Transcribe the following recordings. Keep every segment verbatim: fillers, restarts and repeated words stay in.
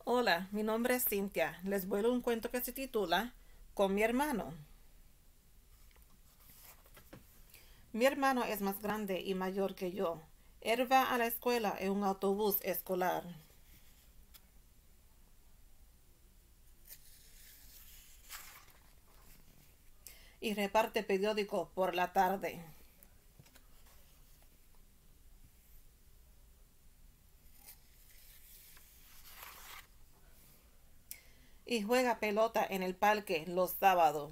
Hola, mi nombre es Cintia. Les vuelo un cuento que se titula Con mi hermano. Mi hermano es más grande y mayor que yo. Él va a la escuela en un autobús escolar y reparte periódico por la tarde. Y juega pelota en el parque los sábados.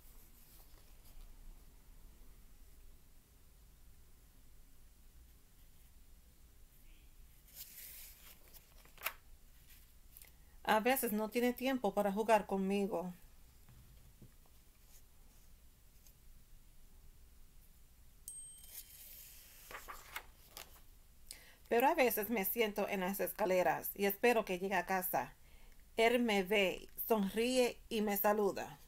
A veces no tiene tiempo para jugar conmigo, pero a veces me siento en las escaleras y espero que llegue a casa. Él me ve, sonríe y me saluda.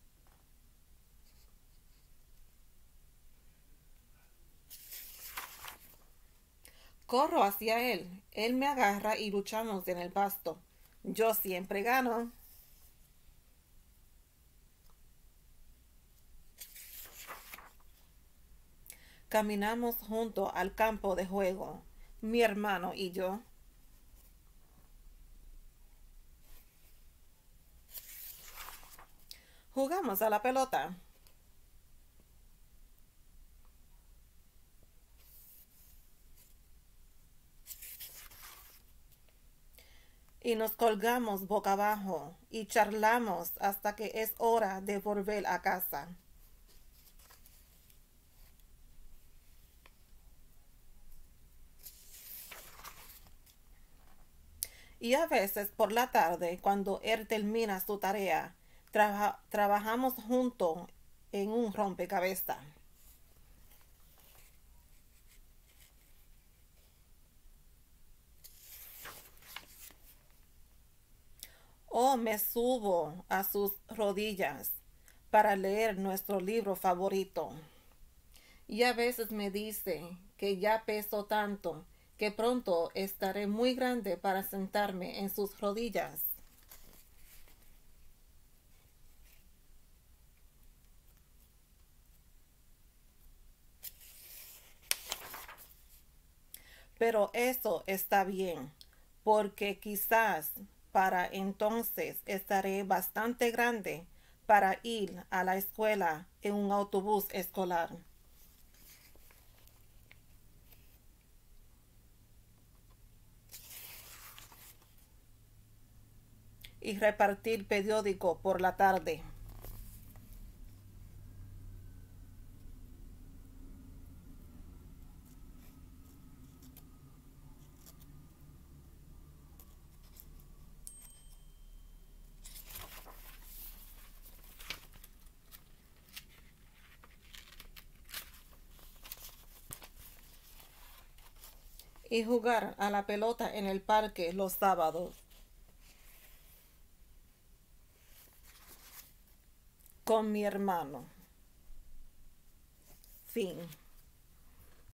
Corro hacia él. Él me agarra y luchamos en el pasto. Yo siempre gano. Caminamos junto al campo de juego, mi hermano y yo. Jugamos a la pelota y nos colgamos boca abajo y charlamos hasta que es hora de volver a casa. Y a veces por la tarde, cuando él termina su tarea, traba- trabajamos juntos en un rompecabezas. O me subo a sus rodillas para leer nuestro libro favorito. Y a veces me dice que ya peso tanto que pronto estaré muy grande para sentarme en sus rodillas pero eso está bien, porque quizás para entonces estaré bastante grande para ir a la escuela en un autobús escolar y repartir periódico por la tarde. Y jugar a la pelota en el parque los sábados con mi hermano. Fin.